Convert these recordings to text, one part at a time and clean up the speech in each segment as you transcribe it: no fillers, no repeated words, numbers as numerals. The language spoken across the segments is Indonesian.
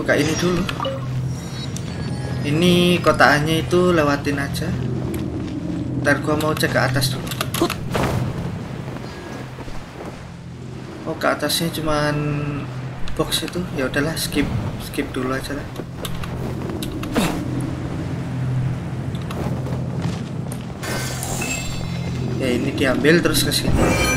buka ini dulu. Ini kotaannya itu lewatin aja. Ntar gua mau cek ke atas dulu. Oh, ke atasnya cuman box itu. Ya udahlah, skip dulu aja lah. Ya ini diambil terus ke sini.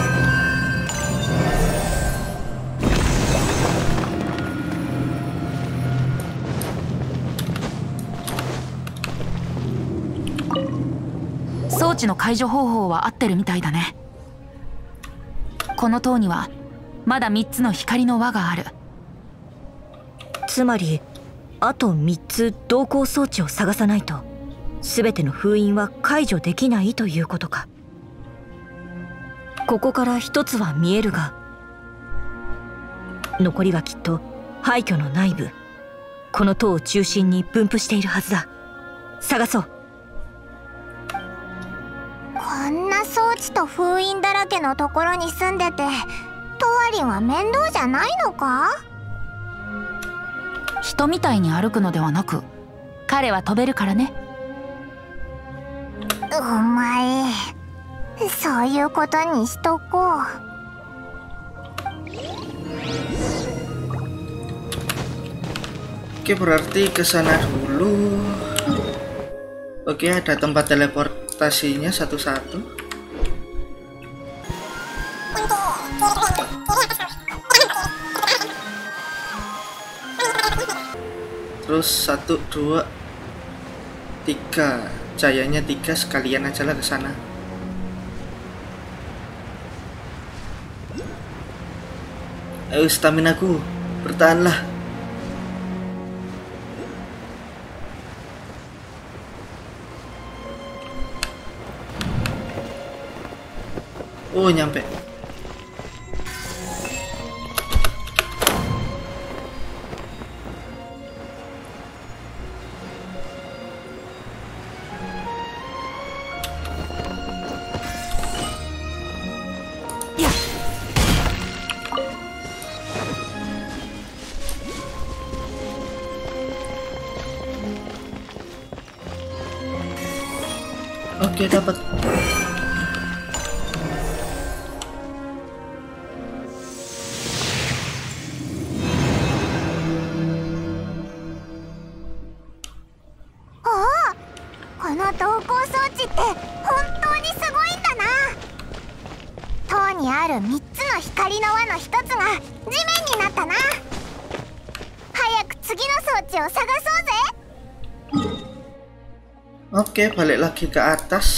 装置の解除方法は合ってるみたいだね。この塔にはまだ3つの光の輪がある。 つまりあと3つ同行装置を探さないと全ての封印は解除できないということか。ここから1つは見えるが、残りはきっと廃墟の内部、この塔を中心に分布しているはずだ。探そう。 こんな装置と封印だらけのところに住んでて、トワリンは面倒じゃないのか？ 人みたいに歩くのではなく、彼は飛べるからね。 お前、そういうことにしとこう。 Oke, berarti ke sana dulu. Oke, ada tempat teleportasinya satu-satu. Terus 1, 2, 3. Cahayanya 3, sekalian aja lah ke sana. Ayo, staminaku, bertahanlah. Oh, nyampe. Oke, dapat. Oke, balik lagi ke atas.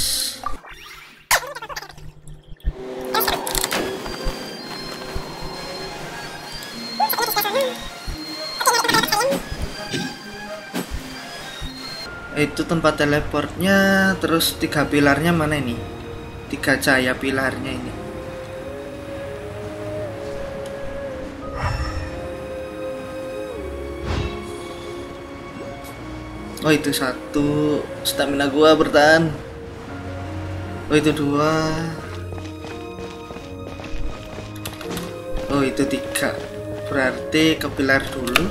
Itu tempat teleportnya. Terus 3 pilarnya mana ini? 3 cahaya pilarnya ini. Oh, itu 1. Stamina gua bertahan. Oh, itu 2. Oh, itu 3. Berarti ke pilar dulu.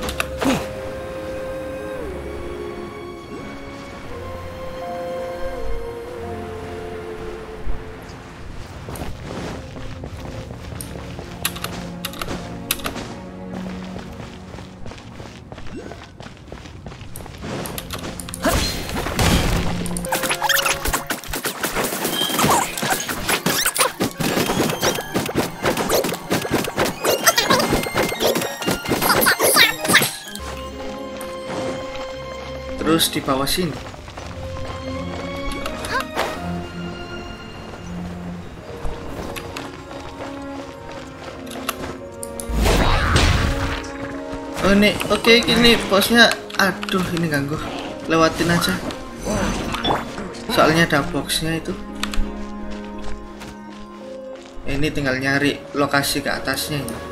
Terus di bawah sini. Oh, ini oke, ini bosnya. Aduh, ini ganggu. Lewatin aja. Soalnya ada boxnya itu. Ini tinggal nyari lokasi ke atasnya ini.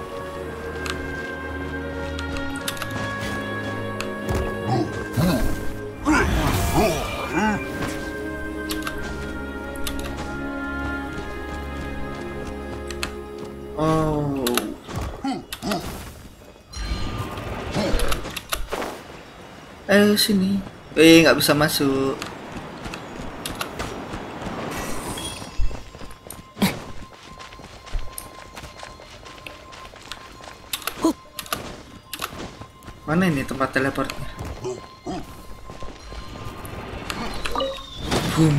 Ayo sini. Nggak bisa masuk. Mana ini tempat teleportnya? Boom.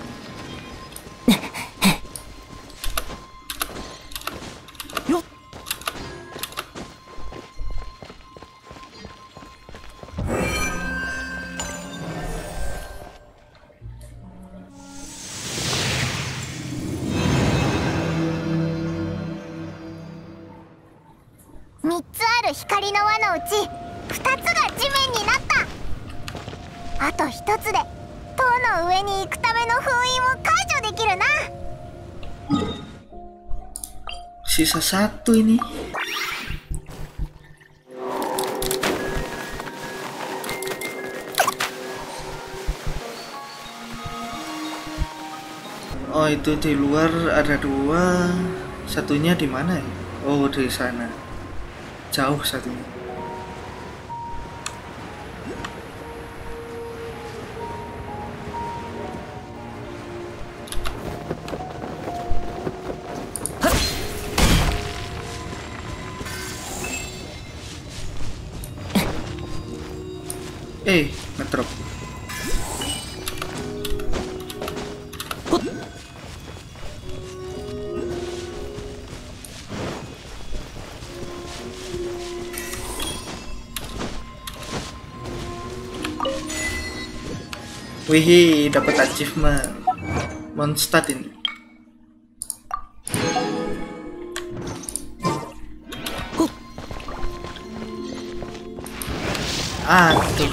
3つある光の輪のうち2つが地面になった。あと1つで塔の上に行くための封印を解除できるな。 Sisa 1 ini. Oh, itu di luar ada 2. Satunya di mana ya? Oh, di sana. Jauh satunya. Ngedrop. Wih, dapat achievement. Mondstadt ini. Tuh.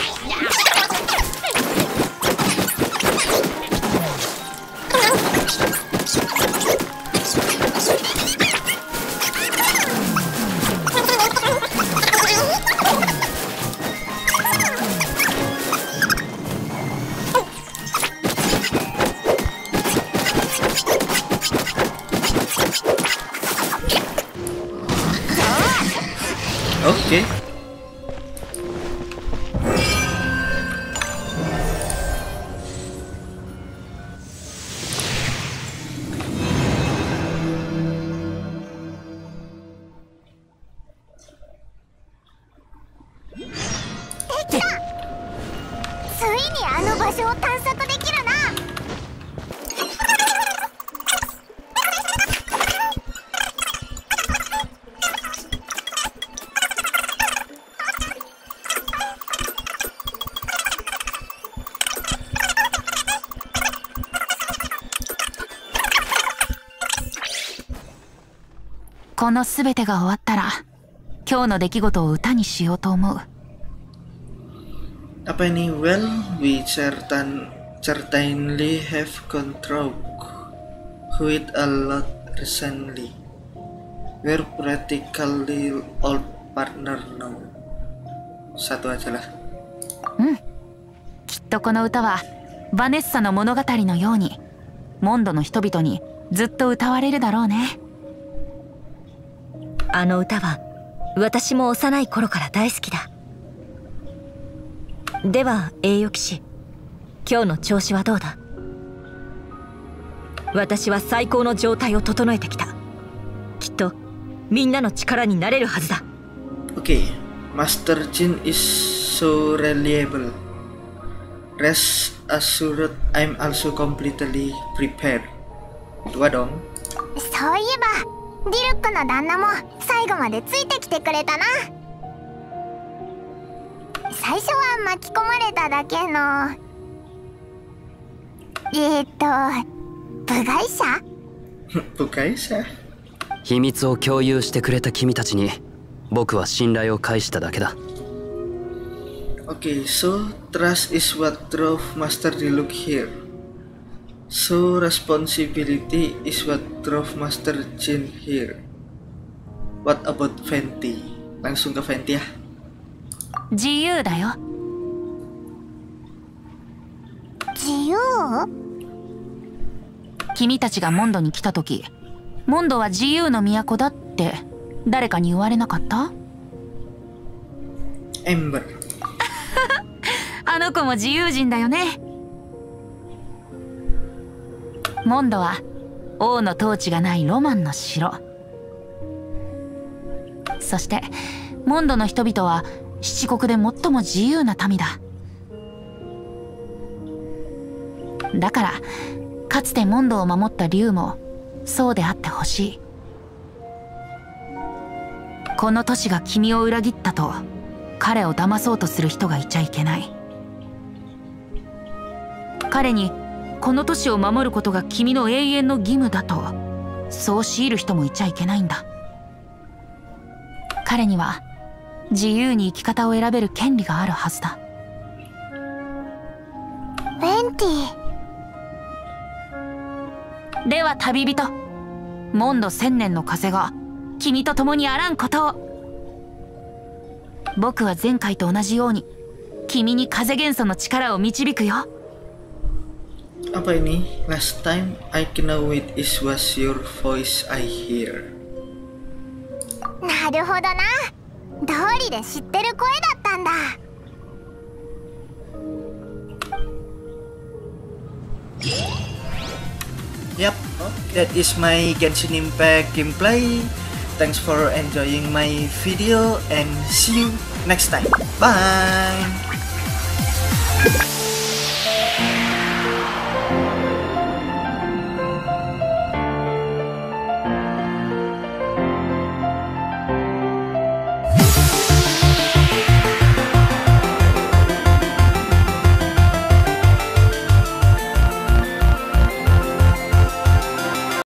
Oke. このすべてが終わったら今日の出来事を歌にしようと思う。 Apa ini? Well, we certainly have control with a lot recently. We're practically old partner now. Satu aja lah. きっとこの歌はヴァネッサの物語のようにモンドの人々にずっと歌われるだろうね。 あの歌は私も幼い頃から大好きだ。では栄誉騎士、今日の調子はどうだ？私は最高の状態を整えてきた。きっとみんなの力になれるはずだ。 Okay, Master Jin is so reliable. Rest assured, I'm also completely prepared. Dua dong. そういえばディルックの旦那も最後までついてきてくれたな。最初は巻き込まれただけの部外者？ 部外者？ 秘密を共有してくれた君たちに僕は信頼を返しただけだ。 Okay, so trust is what drove Master Diluc here. So responsibility is what drove Master Jin here. What about Venti? Langsung ke Venti ya. 自由だよ。 自由？ 君たちがモンドに来た時、モンドは自由の都だって誰かに言われなかった？ Ember. あの子も自由人だよね。モンドは王の統治がないロマンの城。そしてモンドの人々は七国で最も自由な民だ。だからかつてモンドを守った竜もそうであってほしい。この都市が君を裏切ったと彼を騙そうとする人がいちゃいけない。彼にこの都市を守ることが君の永遠の義務だとそう強いる人もいちゃいけないんだ。彼には自由に生き方を選べる権利があるはずだ。 ベンティ。 では旅人、モンド千年の風が君と共にあらんことを。僕は前回と同じように君に風元素の力を導くよ。 Apa ini? Last time I cannot wait is was your voice I hear. なるほどな。道理で知ってる声だったんだ。 Yep, that is my Genshin Impact gameplay. Thanks for enjoying my video and see you next time. Bye!